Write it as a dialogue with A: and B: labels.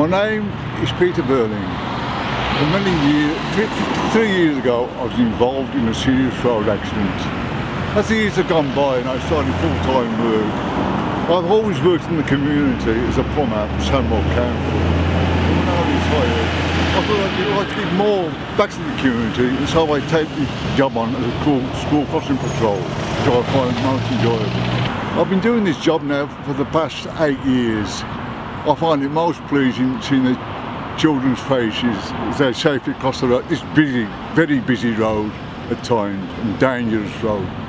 A: My name is Peter Burling. Many years, 3 years ago, I was involved in a serious road accident. As the years have gone by and I started full-time work, I've always worked in the community as a plumber for Sandwell County. When I retired, I thought I'd like to give more back to the community, and so I take the job on as a school crossing patrol, which I find most enjoyable. I've been doing this job now for the past 8 years. I find it most pleasing seeing the children's faces as they safely cross the road, this busy, very busy road at times, and dangerous road.